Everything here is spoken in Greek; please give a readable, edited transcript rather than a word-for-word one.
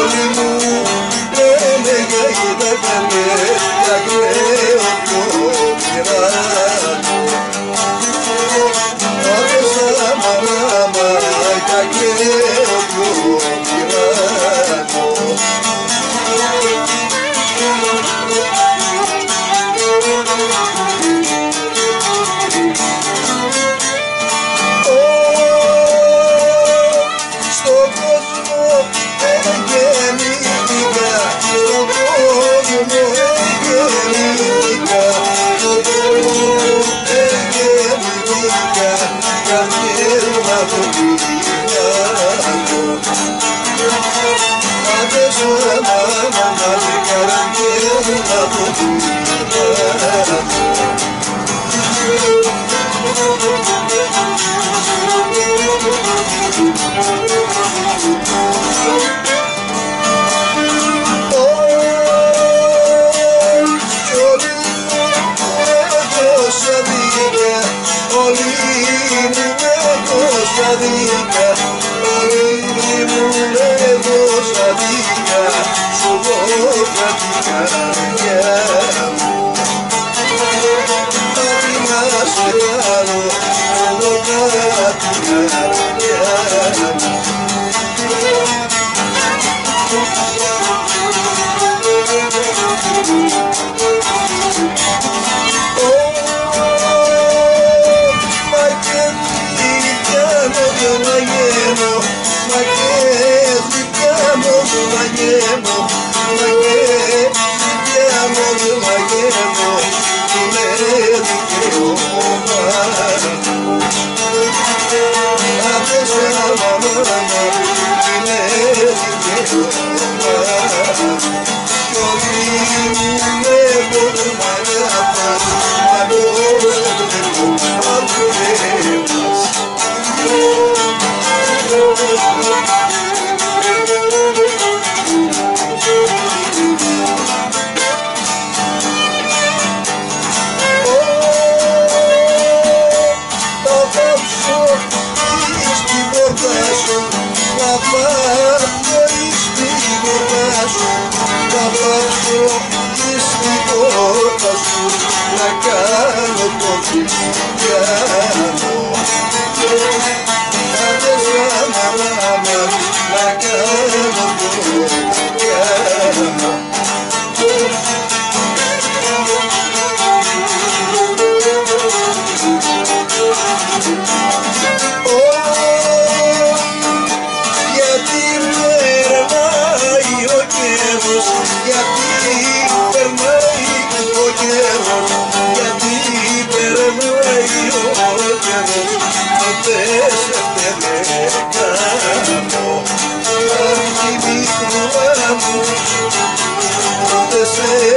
όλοι μου λένε για είδα καλές, τα κλαίω πιο πειράτο. Άπεσα μαμάμα, τα κλαίω πιο πειράτο. Στον κόσμο εγεννήθηκα, στον κόσμο εγεννήθηκα, στον κόσμο εγεννήθηκα, καρδιές να το πειράτω. Άπεσα μαμάμα, καρδιές να το πειράτω. Όλοι μου έδωσα δίκαια, όλοι μου έδωσα δίκαια, σου δώκα την καρδιά μου. Κάτι να σε κάνω, σου δώκα την καρδιά μου. Να κάνω το πιάνο. Άπεσα μαμάμα, να κάνω το πιάνο. Γιατί περνάει ο καιρός, γιατί περνάει ο καιρός, γιατί περνάει ο καιρός, ποτέ σε περνάω. Αχ, η μικρούα μου, ποτέ σε